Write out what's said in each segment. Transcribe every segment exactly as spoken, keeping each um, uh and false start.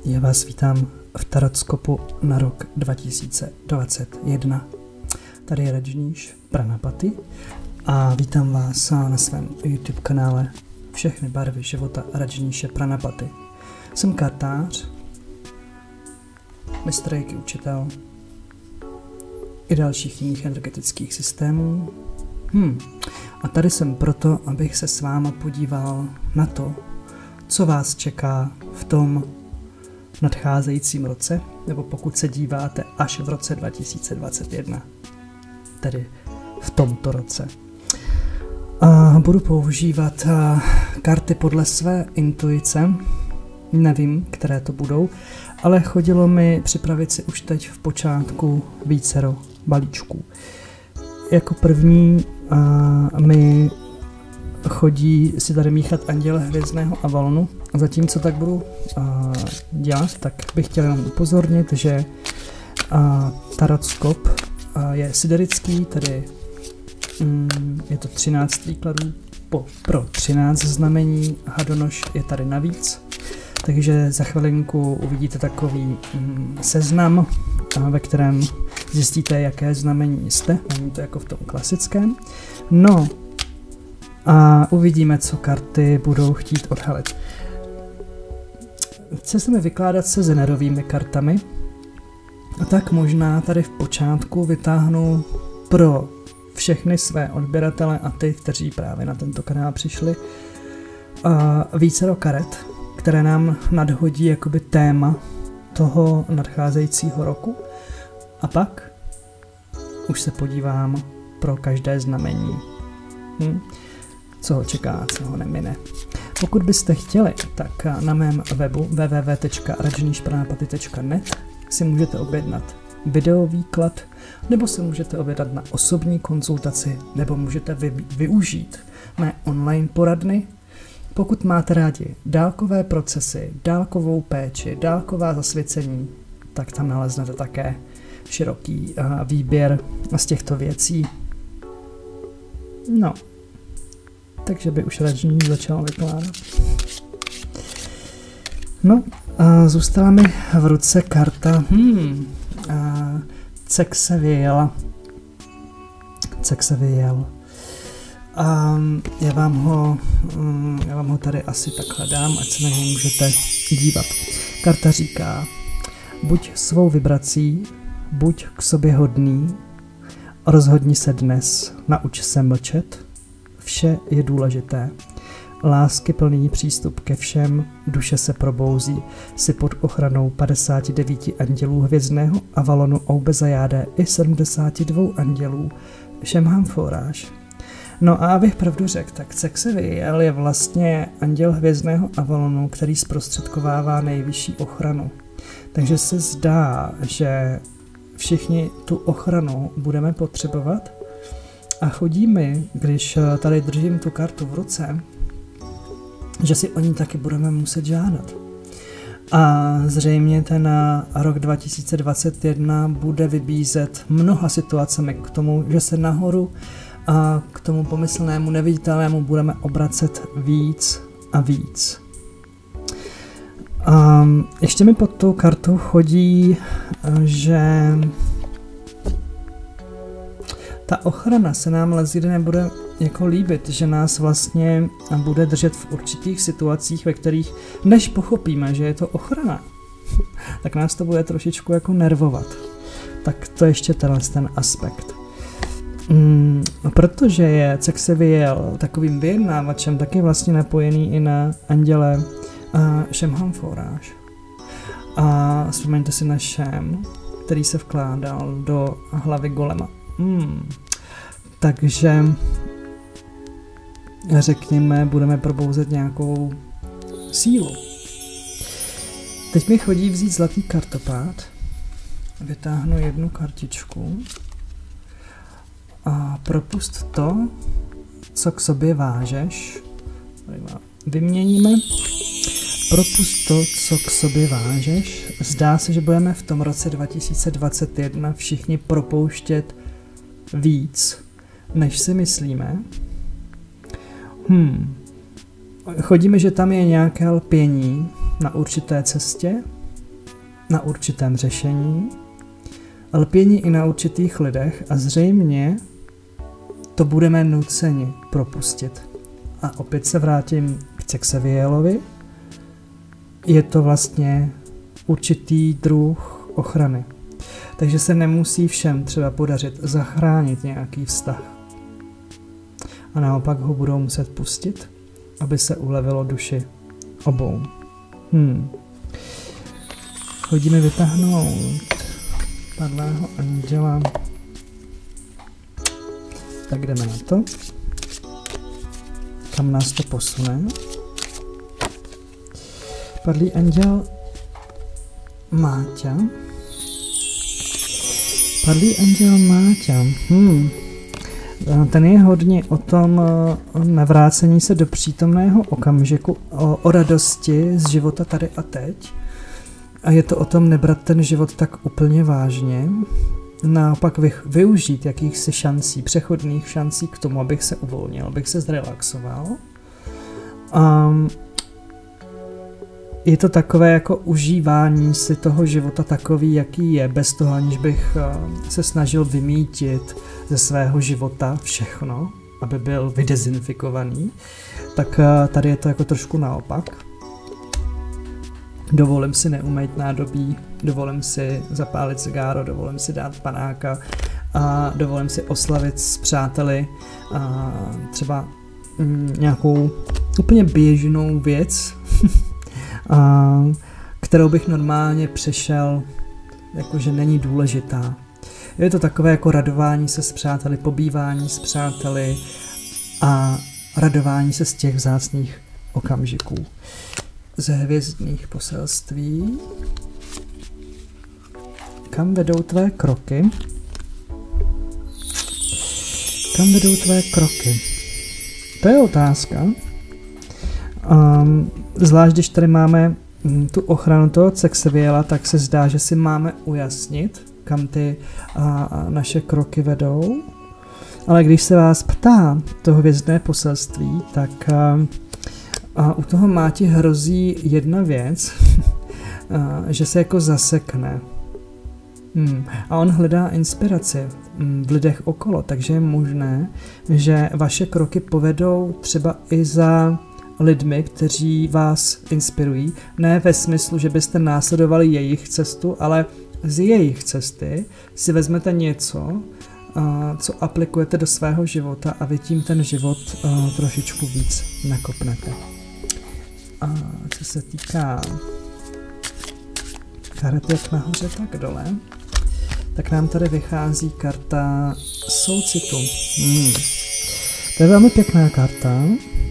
Já vás vítám v Tarotskopu na rok dva tisíce dvacet jedna. Tady je Rajneesh Pranapati a vítám vás na svém YouTube kanále Všechny barvy života Rajneeshe Pranapati. Jsem kartář, mistr reiki učitel i dalších jiných energetických systémů. Hmm. A tady jsem proto, abych se s váma podíval na to, co vás čeká v tom nadcházejícím roce, nebo pokud se díváte až v roce dva tisíce dvacet jedna, tedy v tomto roce. A budu používat karty podle své intuice, nevím, které to budou, ale chodilo mi připravit si už teď v počátku vícero balíčků. Jako první a, mi chodí si tady míchat Anděle hvězdného Avalonu. A zatímco tak budu a, dělat, tak bych chtěl jenom upozornit, že a, Tarotskop a, je siderický, tedy mm, je to třináct výkladů po, pro třináct znamení, Hadonoš je tady navíc. Takže za chvilinku uvidíte takový mm, seznam, a, ve kterém zjistíte, jaké znamení jste. Není to jako v tom klasickém. No a uvidíme, co karty budou chtít odhalit. Chce se mi vykládat se zenerovými kartami, a tak možná tady v počátku vytáhnu pro všechny své odběratele a ty, kteří právě na tento kanál přišli, a vícero karet, které nám nadhodí jakoby téma toho nadcházejícího roku. A pak už se podívám pro každé znamení, hm? co ho čeká, co ho nemine. Pokud byste chtěli, tak na mém webu w w w tečka rajneesh pranapati tečka net si můžete objednat videovýklad, nebo si můžete objednat na osobní konzultaci, nebo můžete vy, využít mé online poradny. Pokud máte rádi dálkové procesy, dálkovou péči, dálková zasvěcení, tak tam naleznete také široký uh, výběr z těchto věcí. No, takže by už Rajneesh začal vykládat. No, a zůstala mi v ruce karta hmm, Cexaviela. Cexaviel. A já vám ho, já vám ho tady asi takhle dám, ať se na něj můžete dívat. Karta říká: buď svou vibrací, buď k sobě hodný, rozhodni se dnes, nauč se mlčet, vše je důležité. Lásky plný přístup ke všem, duše se probouzí, si pod ochranou padesáti devíti andělů hvězdného Avalonu Oubezajádé i sedmdesáti dvou andělů Šemham Foráž. No a abych pravdu řekl, tak Cexaviel je vlastně anděl hvězdného Avalonu, který zprostředkovává nejvyšší ochranu. Takže se zdá, že všichni tu ochranu budeme potřebovat a chodí mi, když tady držím tu kartu v ruce, že si o ní taky budeme muset žádat. A zřejmě ten rok dva tisíce dvacet jedna bude vybízet mnoha situacemi k tomu, že se nahoru a k tomu pomyslnému neviditelnému budeme obracet víc a víc. A ještě mi pod tou kartou chodí, že ta ochrana se nám lezdy nebude jako líbit, že nás vlastně bude držet v určitých situacích, ve kterých, než pochopíme, že je to ochrana, tak nás to bude trošičku jako nervovat. Tak to ještě tenhle ten aspekt. Mm, protože je Cexaviel takovým vyjednávačem, tak je vlastně napojený i na anděle uh, Šemham Foráž. A vzpomeňte si na Šem, který se vkládal do hlavy golema. Hmm. Takže řekněme, budeme probouzet nějakou sílu. Teď mi chodí vzít zlatý kartopád, vytáhnu jednu kartičku a propust to, co k sobě vážeš. Vyměníme. Propust to, co k sobě vážeš. Zdá se, že budeme v tom roce dva tisíce dvacet jedna všichni propouštět víc, než si myslíme. Hmm. Chodíme, že tam je nějaké lpění na určité cestě, na určitém řešení, lpění i na určitých lidech a zřejmě to budeme nuceni propustit. A opět se vrátím k Cexavielovi. Je to vlastně určitý druh ochrany. Takže se nemusí všem třeba podařit zachránit nějaký vztah. A naopak ho budou muset pustit, aby se ulevilo duši obou. Hmm. Chodíme vytáhnout padlého anděla. Tak jdeme na to. Kam nás to posune? Padlý anděl Máťa. Padlý anděl Máťa. Hmm. Ten je hodně o tom navrácení se do přítomného okamžiku, o, o radosti z života tady a teď. A je to o tom nebrat ten život tak úplně vážně, naopak vy, využít jakýchsi šancí, přechodných šancí k tomu, abych se uvolnil, abych se zrelaxoval. A je to takové jako užívání si toho života takový, jaký je, bez toho, aniž bych se snažil vymítit ze svého života všechno, aby byl vydezinfikovaný, tak tady je to jako trošku naopak. Dovolím si neumýt nádobí, dovolím si zapálit cigáro, dovolím si dát panáka a dovolím si oslavit s přáteli a třeba mm, nějakou úplně běžnou věc, a, kterou bych normálně přešel, jakože není důležitá. Je to takové jako radování se s přáteli, pobývání s přáteli a radování se z těch vzácných okamžiků. Ze hvězdných poselství. Kam vedou tvé kroky? Kam vedou tvé kroky? To je otázka. Um, zvlášť, když tady máme tu ochranu toho Cexaviela, tak se zdá, že si máme ujasnit, kam ty a, a naše kroky vedou. Ale když se vás ptá to hvězdné poselství, tak a, a u toho Máti hrozí jedna věc, a, že se jako zasekne. Hmm. A on hledá inspiraci v lidech okolo, takže je možné, že vaše kroky povedou třeba i za lidmi, kteří vás inspirují. Ne ve smyslu, že byste následovali jejich cestu, ale z jejich cesty si vezmete něco, co aplikujete do svého života a vy tím ten život trošičku víc nakopnete. A co se týká karet jak nahoře, tak dole, tak nám tady vychází karta soucitu. Hmm. To je velmi pěkná karta.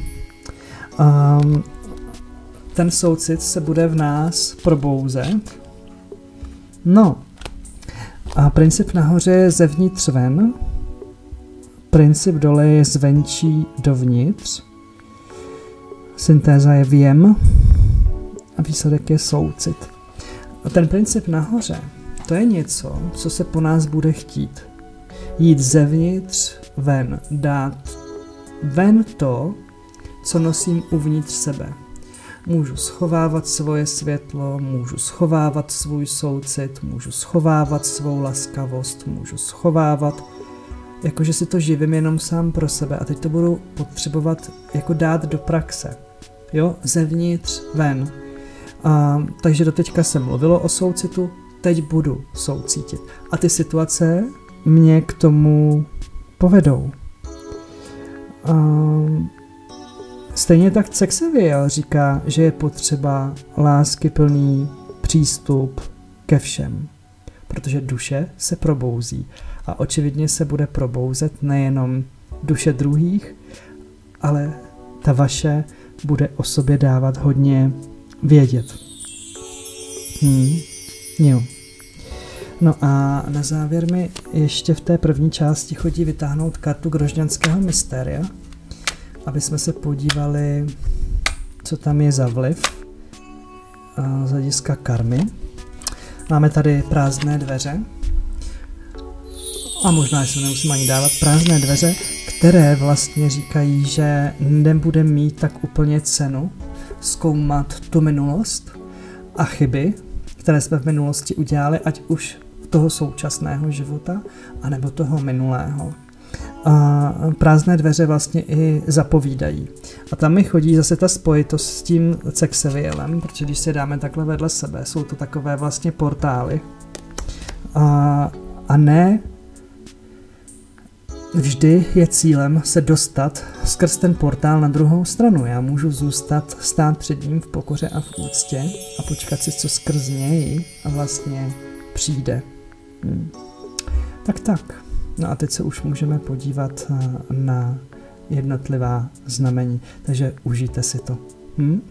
Um, ten soucit se bude v nás probouzet. No. A princip nahoře je zevnitř ven. Princip dole je zvenčí dovnitř. Syntéza je věm. A výsledek je soucit. A ten princip nahoře, to je něco, co se po nás bude chtít. Jít zevnitř ven, dát ven to, co nosím uvnitř sebe. Můžu schovávat svoje světlo, můžu schovávat svůj soucit, můžu schovávat svou laskavost, můžu schovávat, jakože si to živím jenom sám pro sebe a teď to budu potřebovat jako dát do praxe. Jo, zevnitř ven. A, takže doteďka se mluvilo o soucitu, teď budu soucítit. A ty situace mě k tomu povedou. A, stejně tak Cexaviel říká, že je potřeba láskyplný přístup ke všem, protože duše se probouzí a očividně se bude probouzet nejenom duše druhých, ale ta vaše bude o sobě dávat hodně vědět. Hmm. Jo. No a na závěr mi ještě v té první části chodí vytáhnout kartu Grožďanského mystéria, aby jsme se podívali, co tam je za vliv z hlediska karmy. Máme tady prázdné dveře a možná, že se nemusím ani dávat, prázdné dveře, které vlastně říkají, že nebude mít tak úplně cenu zkoumat tu minulost a chyby které jsme v minulosti udělali, ať už toho současného života, anebo toho minulého. A prázdné dveře vlastně i zapovídají. A tam mi chodí zase ta spojitost s tím Cexevielem, protože když se dáme takhle vedle sebe, jsou to takové vlastně portály. A, a ne vždy je cílem se dostat skrz ten portál na druhou stranu. Já můžu zůstat, stát před ním v pokoře a v úctě a počkat si, co skrz něj a vlastně přijde. Hmm. Tak tak. No a teď se už můžeme podívat na jednotlivá znamení. Takže užijte si to. Hm?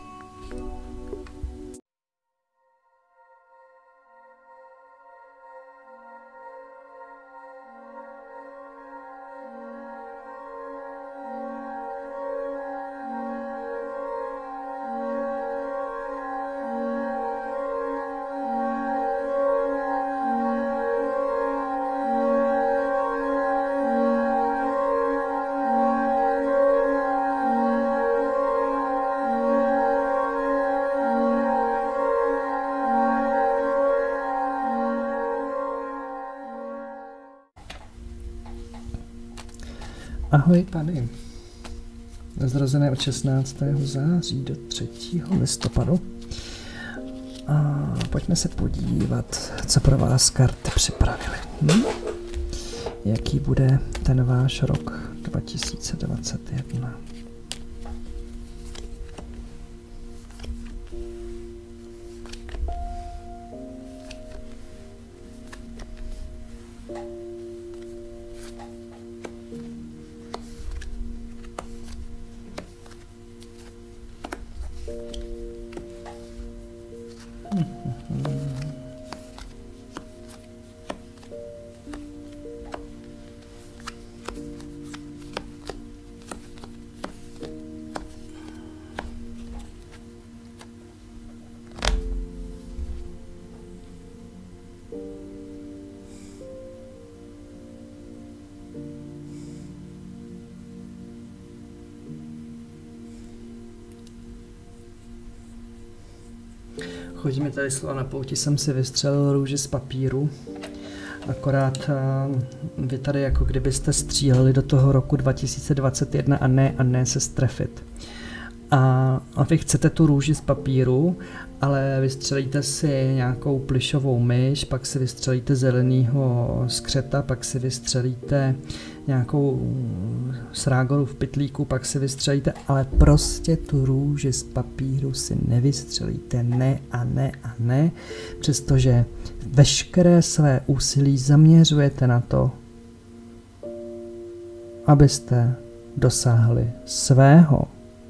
Ahoj tady, zrozené od šestnáctého září do třetího listopadu. A pojďme se podívat, co pro vás karty připravily. Hm? Jaký bude ten váš rok dva tisíce dvacet jedna? Chodí mi tady slova na pouti, jsem si vystřelil růži z papíru, akorát uh, vy tady jako kdybyste stříleli do toho roku dva tisíce dvacet jedna a ne a ne se strefit. A, a vy chcete tu růži z papíru, ale vystřelíte si nějakou plyšovou myš, pak si vystřelíte zelenýho skřeta, pak si vystřelíte nějakou srágoru v pytlíku, pak si vystřelíte, ale prostě tu růži z papíru si nevystřelíte, ne a ne a ne, přestože veškeré své úsilí zaměřujete na to, abyste dosáhli svého.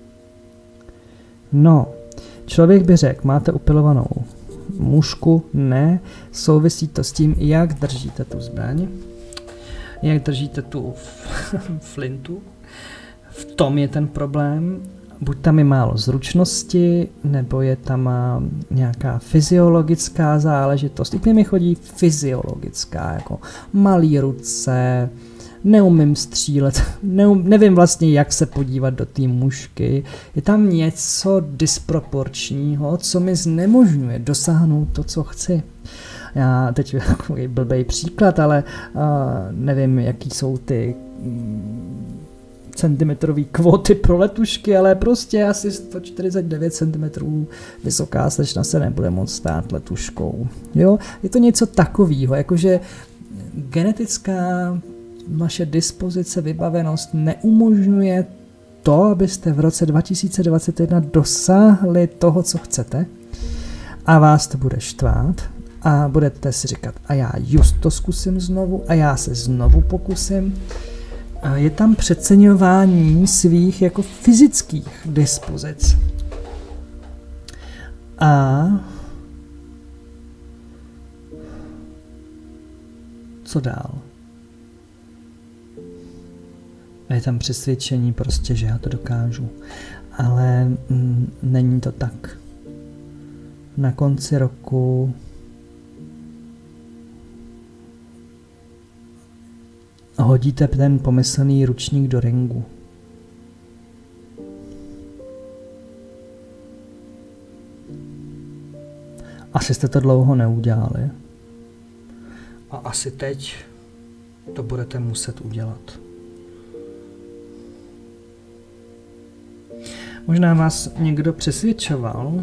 No, člověk by řekl, máte upilovanou mužku, ne, souvisí to s tím, jak držíte tu zbraň, jak držíte tu flintu, v tom je ten problém, buď tam je málo zručnosti, nebo je tam nějaká fyziologická záležitost, i mi chodí fyziologická, jako malý ruce, neumím střílet, neum, nevím vlastně, jak se podívat do té mužky. Je tam něco disproporčního, co mi znemožňuje dosáhnout to, co chci. Já teď takový blbej příklad, ale uh, nevím, jaký jsou ty um, centimetrový kvóty pro letušky, ale prostě asi sto čtyřicet devět centimetrů vysoká slečna se nebude moct stát letuškou. Jo? Je to něco takového, jakože genetická naše dispozice, vybavenost neumožňuje to, abyste v roce dva tisíce dvacet jedna dosáhli toho, co chcete, a vás to bude štvát a budete si říkat, a já just to zkusím znovu a já se znovu pokusím. A je tam přeceňování svých jako fyzických dispozic. A co dál? A je tam přesvědčení prostě, že já to dokážu. Ale mm, není to tak. Na konci roku hodíte ten pomyslný ručník do ringu. Asi jste to dlouho neudělali. A asi teď to budete muset udělat. Možná vás někdo přesvědčoval,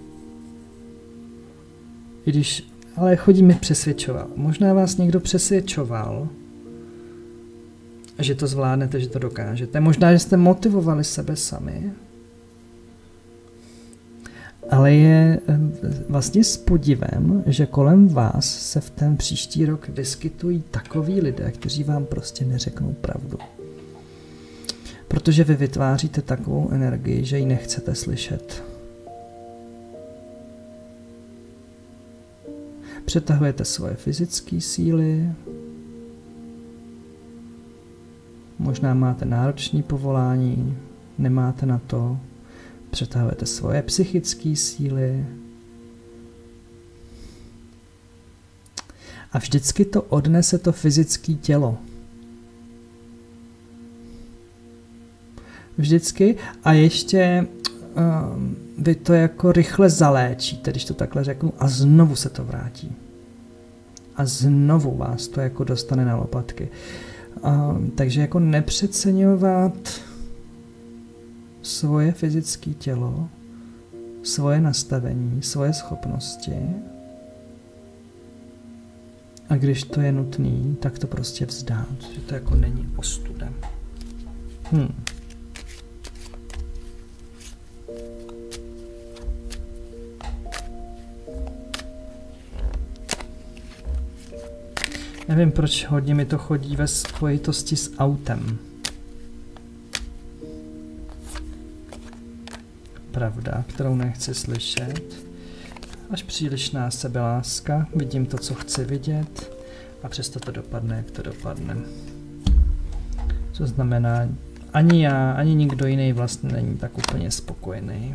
i když, ale chodí mi přesvědčoval. Možná vás někdo přesvědčoval, že to zvládnete, že to dokážete. Možná, že jste motivovali sebe sami, ale je vlastně s podivem, že kolem vás se v ten příští rok vyskytují takoví lidé, kteří vám prostě neřeknou pravdu. Protože vy vytváříte takovou energii, že ji nechcete slyšet. Přetahujete svoje fyzické síly, možná máte náročné povolání, nemáte na to, přetahujete svoje psychické síly a vždycky to odnese to fyzické tělo. Vždycky a ještě um, vy to jako rychle zaléčíte, když to takhle řeknu, a znovu se to vrátí. A znovu vás to jako dostane na lopatky. Um, takže jako nepřeceňovat svoje fyzické tělo, svoje nastavení, svoje schopnosti. A když to je nutný, tak to prostě vzdát, že to jako není ostuda. Hm. Nevím, proč hodně mi to chodí ve spojitosti s autem. Pravda, kterou nechci slyšet. Až přílišná sebeláska, vidím to, co chci vidět a přesto to dopadne, jak to dopadne. Co znamená, ani já, ani nikdo jiný vlastně není tak úplně spokojený.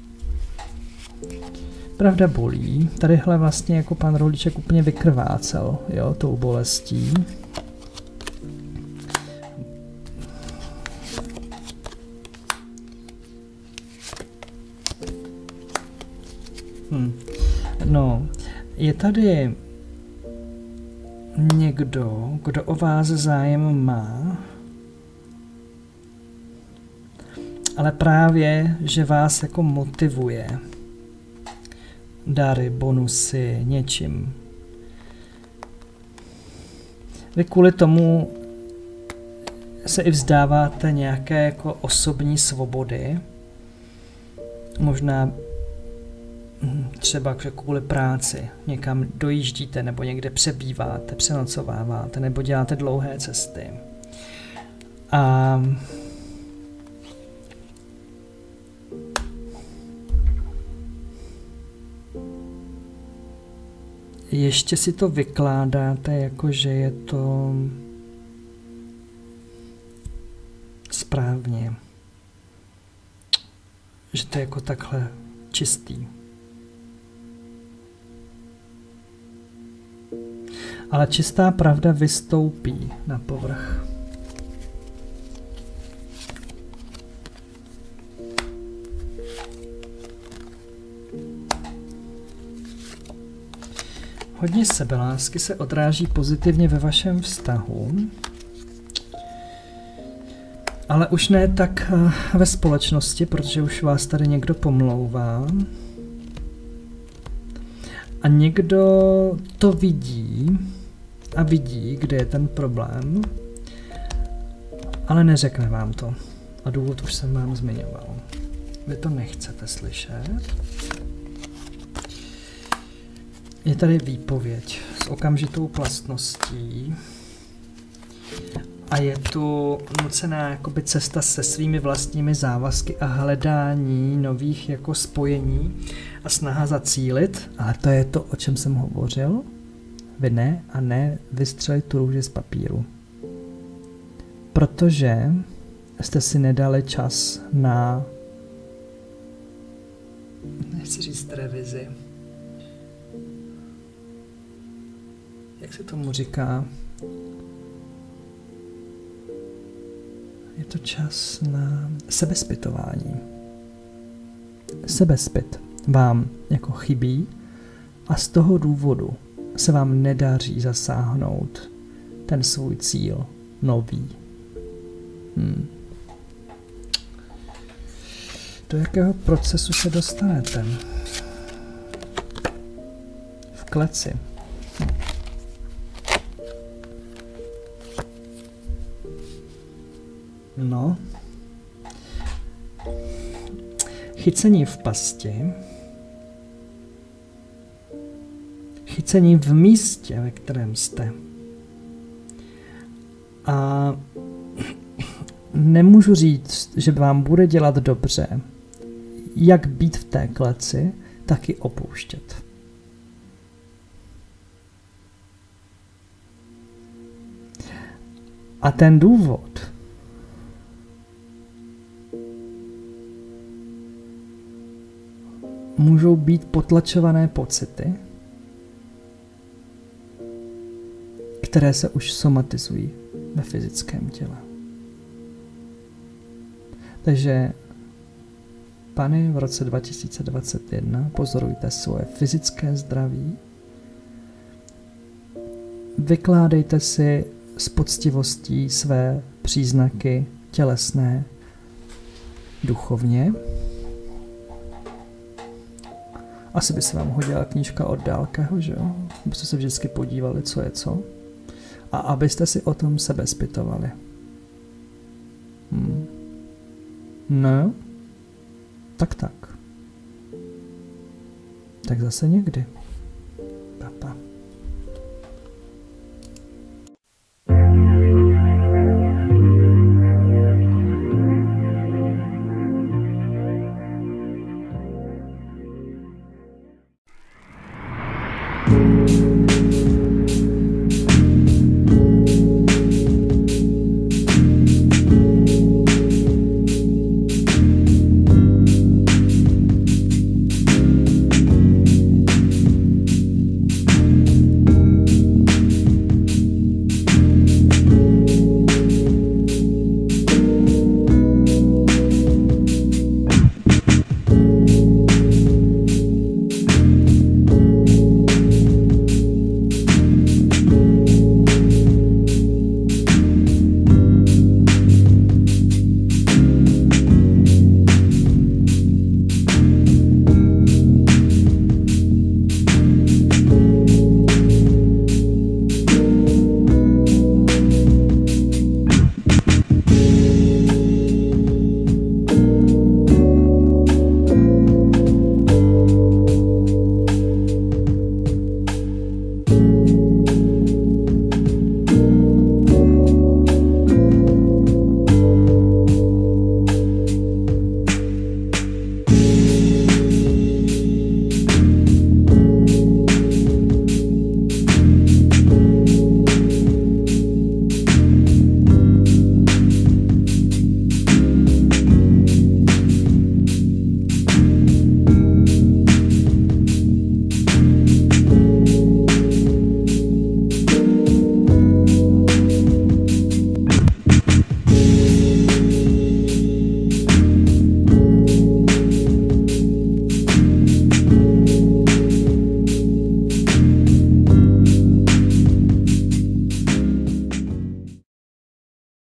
Pravda bolí. Tadyhle vlastně jako pan Rohlíček úplně vykrvácel, jo, tou bolestí. Hm. No, je tady někdo, kdo o vás zájem má, ale právě, že vás jako motivuje dary, bonusy, něčím. Vy kvůli tomu se i vzdáváte nějaké jako osobní svobody. Možná třeba kvůli práci někam dojíždíte nebo někde přebýváte, přenocováváte nebo děláte dlouhé cesty. A ještě si to vykládáte jako, že je to správně. Že to je jako takhle čistý. Ale čistá pravda vystoupí na povrch. Hodně sebelásky se odráží pozitivně ve vašem vztahu, ale už ne tak ve společnosti, protože už vás tady někdo pomlouvá. A někdo to vidí a vidí, kde je ten problém, ale neřekne vám to. A důvod už jsem vám zmiňoval. Vy to nechcete slyšet. Je tady výpověď s okamžitou platností a je tu nucená jakoby cesta se svými vlastními závazky a hledání nových jako spojení a snaha zacílit, ale to je to, o čem jsem hovořil. Vy ne a ne vystřelit tu růži z papíru. Protože jste si nedali čas na, nechci říct revizi, jak se tomu říká, je to čas na sebezpytování. Sebezpyt vám jako chybí A z toho důvodu se vám nedaří zasáhnout ten svůj cíl nový. Hmm. Do jakého procesu se dostanete? V kleci. Hm. No. Chycení v pasti. Chycení v místě, ve kterém jste. A nemůžu říct, že vám bude dělat dobře, jak být v té kleci, tak i opouštět. A ten důvod můžou být potlačované pocity, které se už somatizují ve fyzickém těle. Takže, pane, v roce dva tisíce dvacet jedna pozorujte svoje fyzické zdraví, vykládejte si s poctivostí své příznaky tělesné duchovně. Asi by se vám hodila knížka od Dálkého, že jo? Abyste se vždycky podívali, co je co. A abyste si o tom sebe zpytovali. Hmm. No, tak tak. Tak zase někdy.